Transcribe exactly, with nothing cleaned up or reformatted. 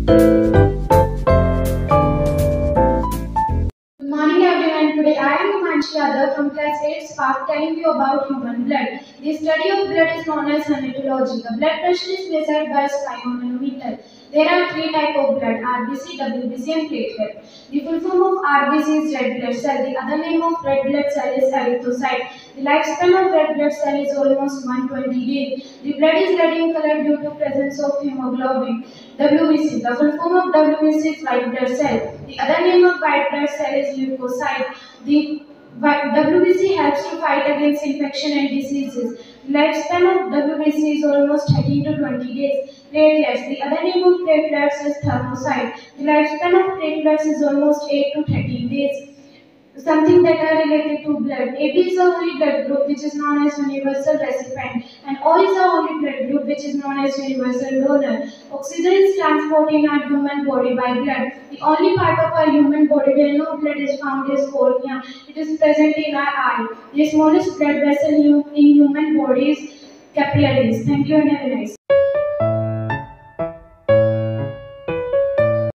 Good morning everyone. Today I am Himanshi from class eight Spark telling you about human blood. The study of blood is known as hematology. The blood pressure is measured by spironanometer. There are three types of blood: R B C, W B C and platelet. The full form of R B C is red blood cell. The other name of red blood cell is erythrocyte. The lifespan of red blood cell is almost one hundred twenty days. The blood is red in color due to presence of hemoglobin. W B C. The full form of W B C is white blood cell. The other name of white blood cell is leukocyte. The W B C helps to fight against infection and diseases. The lifespan of W B C is almost thirteen to twenty days. Platelets. The other name of platelets is thermocyte. The lifespan of platelets is almost eight to thirteen days. Something that are related to blood. A B is the only blood group which is known as universal recipient, and O is the only blood group which is known as universal donor. Oxygen is transported in our human body by blood. The only part of our human body where no blood is found is cornea. It is present in our eye. The smallest blood vessel in human body is capillaries. Thank you and have a nice day.